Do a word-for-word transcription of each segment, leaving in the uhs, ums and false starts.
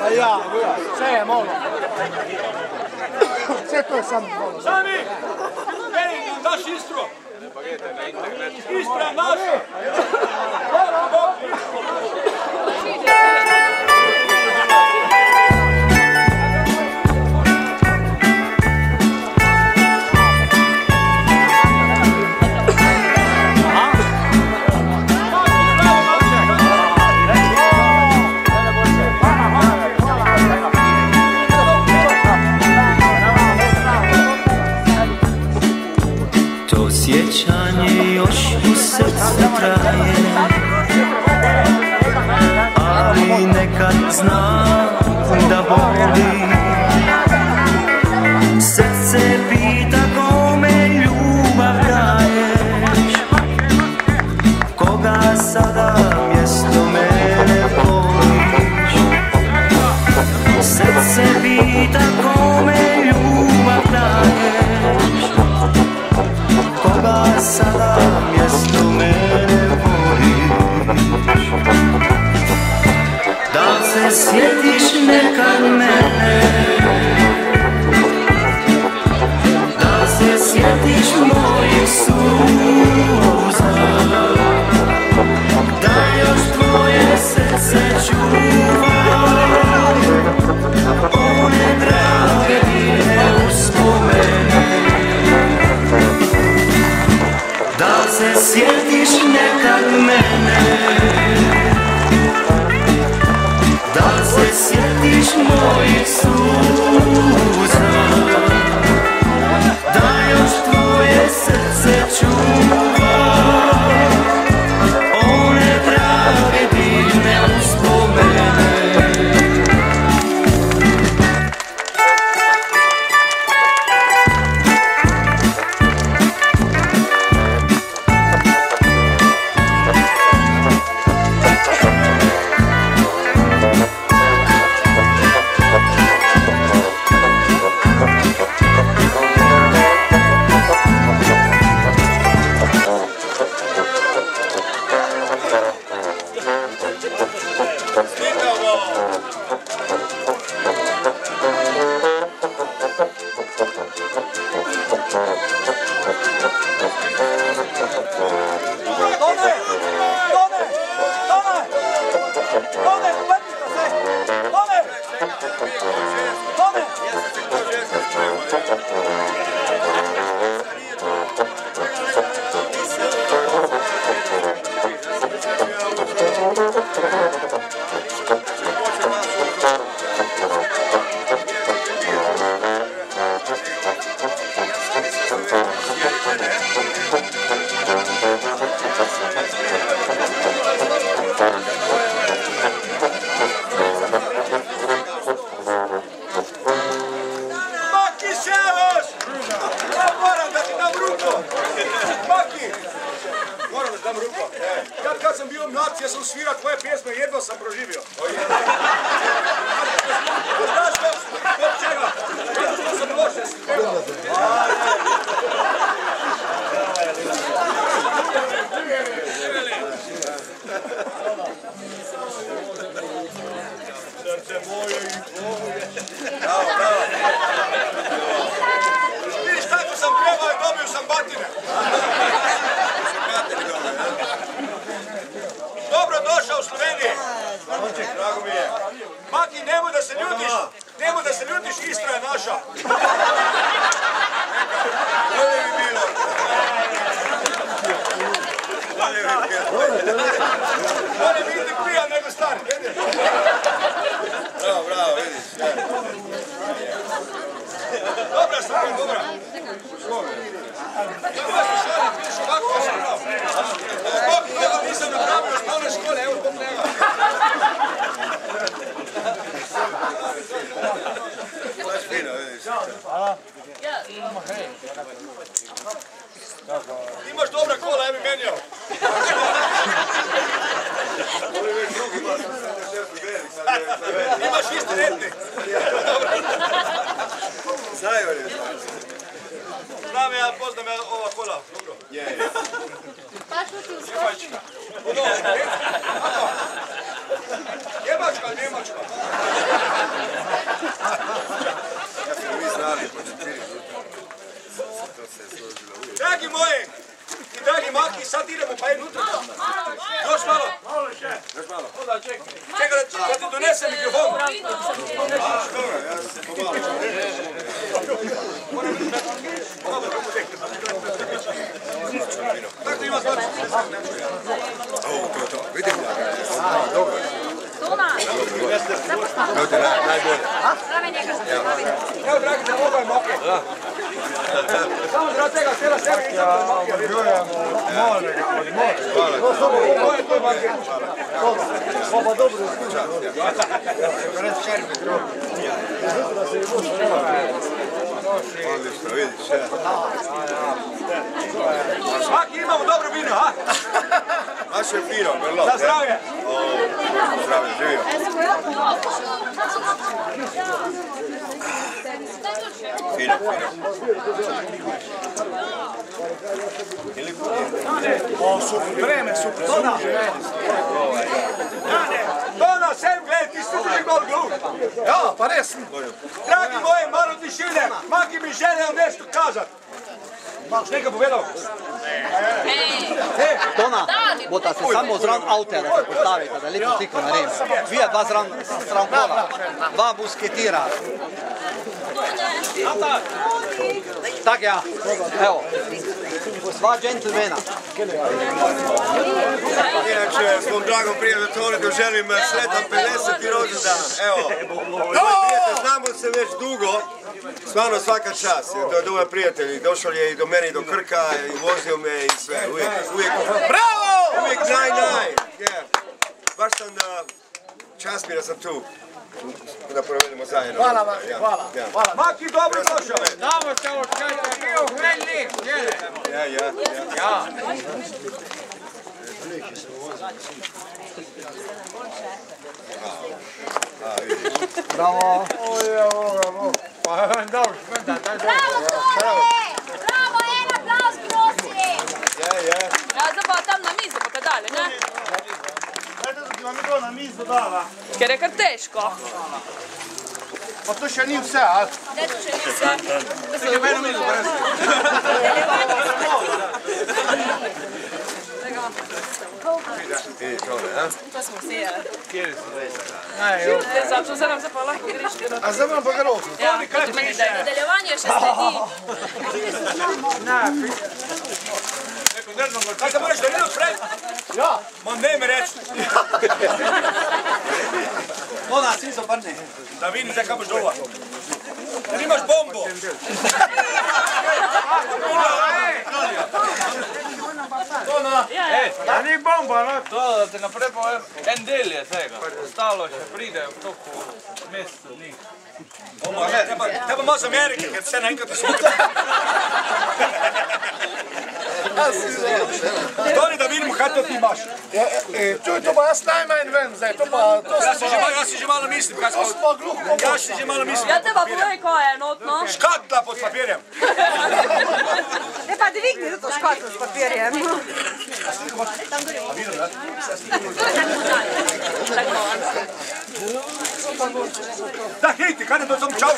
A ja, sve je malo. Sve to sam malo. Sami! Meni, naš Istro! Istra naša! Sjećanje još u srcu traje, ali nekad znam da boli. Srce pita kome ljubav daješ, koga sada mjesto mene voliš. Srce pita kome ljubav daješ, koga sada mjesto mene voliš. Da li se sjetiš nekad mene, da li se sjetiš mojih suza, da još tvoje srce čuva one drage divne uspomene. Da li se sjetiš nekad mene, da li se sjetiš mojih suza, da još tvoje srce čuva one drage divne uspomene. Imaš dobra kola, ja bi menjao. Imaš isti retni. Znaju li? Znam ja, poznam ja ova kola. Dobro. Je, je. Njemačka. Njemačka, Njemačka. donese mikrofon. Tako ima stvar. Ovo, to je to. Vidim da ga. Dobro. Toma! Evo te najbolje. Pravi njega za pravi. Evo, dragi, za ovo je moke. Samo zbog tega, cijela serija i samo moke. Može ga, može. Ovo je to moke. Oba dobro. Odlično, vidiš. Svaki imamo dobro vino, a? Naše je fino, vrlo. Za zdravlje. Zdravlje, živio. Fino, O, super, vreme, super. Dona! Dona, sem, gledaj, ti ste drugi malo glup. Ja, pa res. Dragi moji, malo tišine, maki mi želeo nešto kazat. Imaš nekaj povedal? Tona, boste se samo zraven avta, da se postavite, da lepo sliko naredim. Vija dva zraven stran kola, dva busketira. Tak ja, evo, dva džentlmena. Inače, svom dragom prijatelju želim sretan pedeseti rođendan. Evo, moj prijatelj, znamo se već dugo, stvarno svaka čast. Do ovaj prijatelj, došao je i do mene i do Krka, i vozio me i sve, uvijek, uvijek, bravo! Uvijek naj, naj, baš sam da, čast mi da sam tu, da provedemo zajedno. Hvala vam, hvala. Maki, dobro došao. Damo se ovo čajte, bio hmelnik, jele. Ja, ja, Ja. Bravo. Pa, dobro, da, da, da. Bravo, Tone! Bravo, en aplauz, prosim! ja, ja. Ja, zdaj pa tam na mizo, pa kaj dalje, ne? Dajte, da ti vam je to na mizo dala. Ker je kar težko. Pa to še ni vse, a? Ne, to še ni vse. Nekaj meni mizo, brez. Vidi tole, a? To smo sijali. Aj, jo. Zato zdaj nam se pa lahko grišti. A zdaj vam pa grozo. Ja, kot meni, da je nadaljevanje še sledi. Kaj se moraš da videl pred? Ja. Ma ne me reči. Tona, svi se obrni. Da vidim zdaj kaj boš dova. Da nimaš bombo. Da ni bomba, no? To, da te naprej povem, en del je tega, ostalo še pride v toku meseca dni. Te pa malo z Amerike, ker vse naenkrat usmukne. Toni, da vidimo, kaj to ti imaš. Čuj, to pa jaz najmanj vem zdaj, to pa... Jaz si že malo, jaz si že malo mislim, kaj To smo... pa gluh bomba. Jaz si že malo mislim. Ja, te pa povej, kaj je notno. Škatla pod papirjem. Ne pa dvigni za to škatlo s papirjem. Da, hiti, kaj ne to sam čao?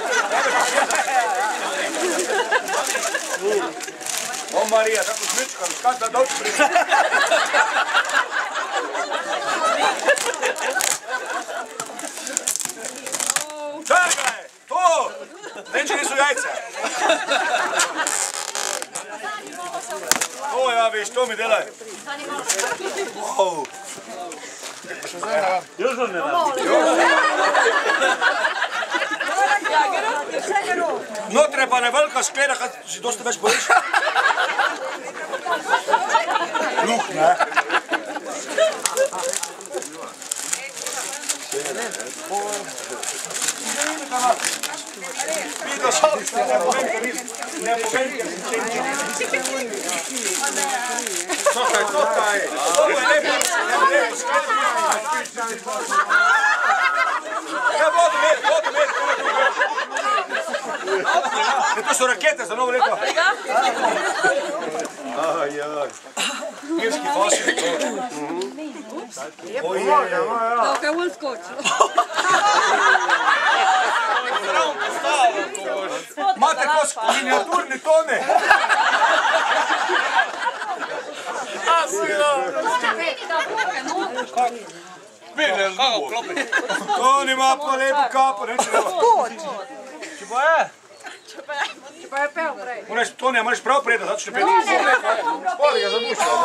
O Marija, tako smičkam, škatla dolč prišla. Čakaj, to! Neče nisu jajce. O, ja, viš, to mi delaj. Wow. Notre je pa ne velika skleda, kad si dosta več bojiš. Luh, ne? Vidio sam se, ne povem, ne povem, Čakaj, čakaj. ovo je lepo, lepo skleda. Ja, vodu med, vodu med, vodu med. To su rakete za novo leto. Aj, aj. Irski fosil. Da, kaj on skočil. Mate ko miniaturni tone. špilje z dugo. On ima pa lepo kapo, neče da. Če pa je? Če pa je pel prej. Moraš, Toni, moraš prav preda, zato što ne peti. Spori ga zabušio.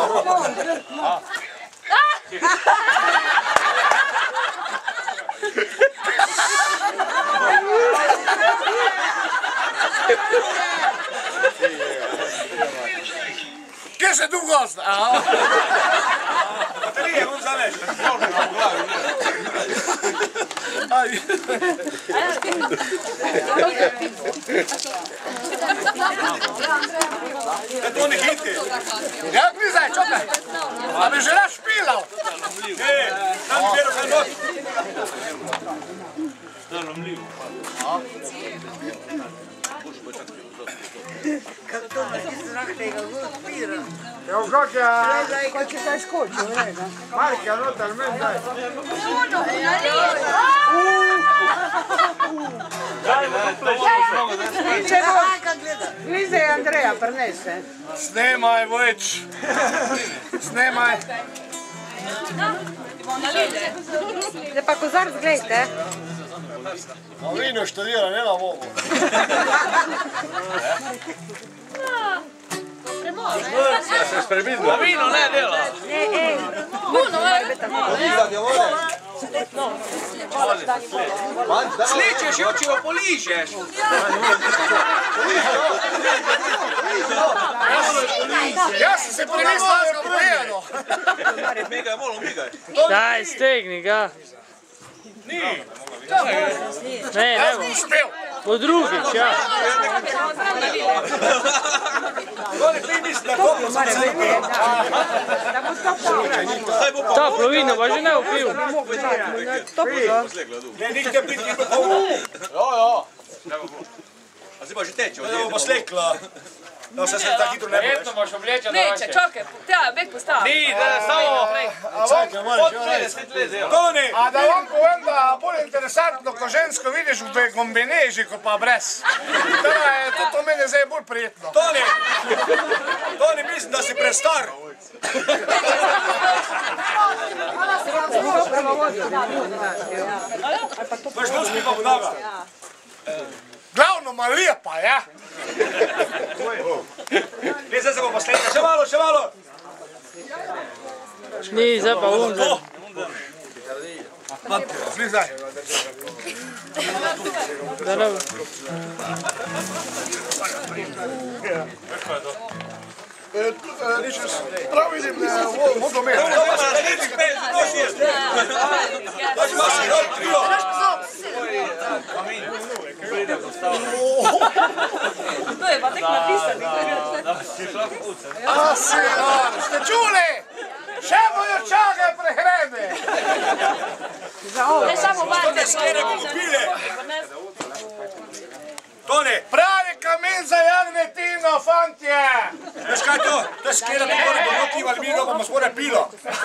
Kje se tu gosta? Baterije, on zaveš. Da to ne hiti. Jak mi zdaj, čokaj? A bi že raš špilal? Ne, tam bi vjeru kaj not. Zanimljivo. Evo kak ja... Ko će taj skočio, vrega. Marka, no talmente dai. Uno, una Liza i Andreja prenese. Snemaj, Vojč. Snemaj. Zdaj pa kozarc, gledajte. A vino što djela, nema mogu. Se spremidno. A vino ne dela. E, e. Puno, e. Sličeš, jočivo poližeš. Ja sam se premislio da je pojeno. Migaj, malo migaj. Daj, stegni ga. Ni. Ne, Ja ne, sam uspio. po drugič, ja. Oni ti misli da toplo sam se upio. Da mu toplo. Toplo vino, pa že ne u pivu. Toplo. Ne, nikde piti ni bilo. Jo, jo. A zdaj pa že teče. Evo pa slekla. Da se se tako hitro ne budeš. Moš obljeća da Neće, čakaj, treba bek postaviti. Ni, da samo... Čakaj, moraš Od još trideset let dela. Toni! A da vam povem da bolj interesantno, ko žensko vidiš v gombeneži, kot pa brez. To je, to, to mene zdaj bolj prijetno. Toni! Toni, mislim, da si prestar. Baš luški pa vnaga. Glavno ma lijepa, ja? Ne, zdaj se bo poslednja. Še malo, še malo. Ni, zdaj pa undan. Slizaj. Da ne bo. Prav vidim, vodo me. Baš imaš rol krilo. To je pa tek napisano. A si, ste čuli? Še bojo čakaj prehrane. Ne samo varte. Toni, pravi kamen za jagnetino, fantje. Veš kaj to? To je skera, da bomo bomo kivali, mi ga bomo skoraj pilo.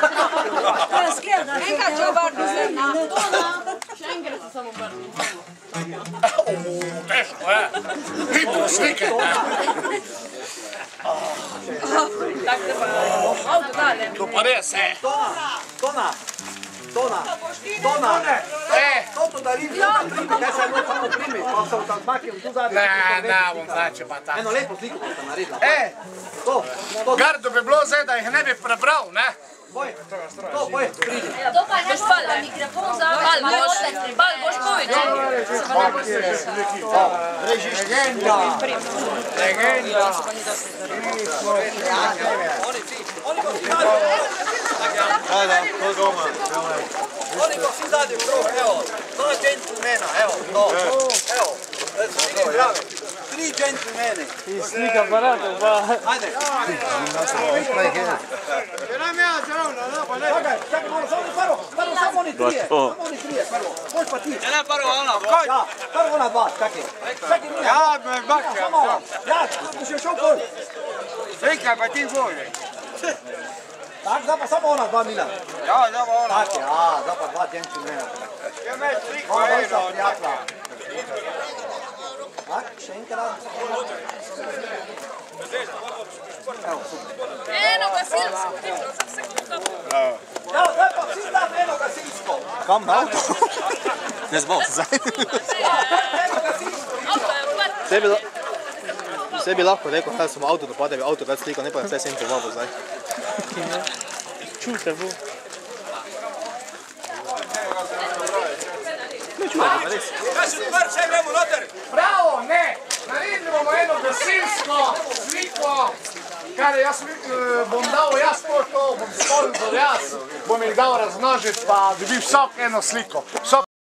Enkrat će obrnu se na ona. Še enkrat se samo obrnu. Teško, je. Hitro slike. Tako da pa auto dalje. To pa res, e. Tona, Tona, Tona, E, toto da vidim, kaj se je moj samo primi, pa se tam zmakim tu zadnji. ne, ne, bom znači pa tako. Eno lepo sliko boste naredila. E, To, to, gardo bi bilo zdaj, da jih ne bi prebral, ne? boj, to, boj, pridi. To pa ne Boš znam pale. mikrofon za Bal boš, bal boš povedal. Legenda. Legenda. Oni pa vsi zadnji v krog, evo, dva džentlmena, evo, to, evo, tri zdrave, tri džentlmeni. I slika aparata, pa. Ajde. Čakaj, čakaj malo, samo prvo, prvo samo oni trije, samo oni trije, prvo, boš pa ti. Ne, prvo ona. Ja, prvo ona dva, čakaj. Čakaj, mi. Ja, me bakja. Samo malo, ja, ti še šel kol. Slika pa ti bolje. Tak, zdaj pa samo ona dva, Milan. Ja, da pa ona. Tak, ja, zdaj pa dva džentlmena. Ja, me slika Ona eno. dvojca prijatla. Tak, še enkrat. Evo, super. Eno gasilsko, hitro, sad se kako. Ja, zdaj pa vsi dam eno gasilsko. Kam na avto? Ne zbog, zdaj. Vse bi lahko rekel, kaj sem avto dopadel, bi avto več sliko, ne pa vse sem povabo zdaj. Čute bo. Ne čuje, da res. Kaj se odprt, še gremo noter? Bravo, ne! Naredili bomo eno gasilsko sliko, kar jaz bom dal jaz to, to bom sponzor jaz, bom jih dal razmnožiti, pa dobi vsak eno sliko. Vsak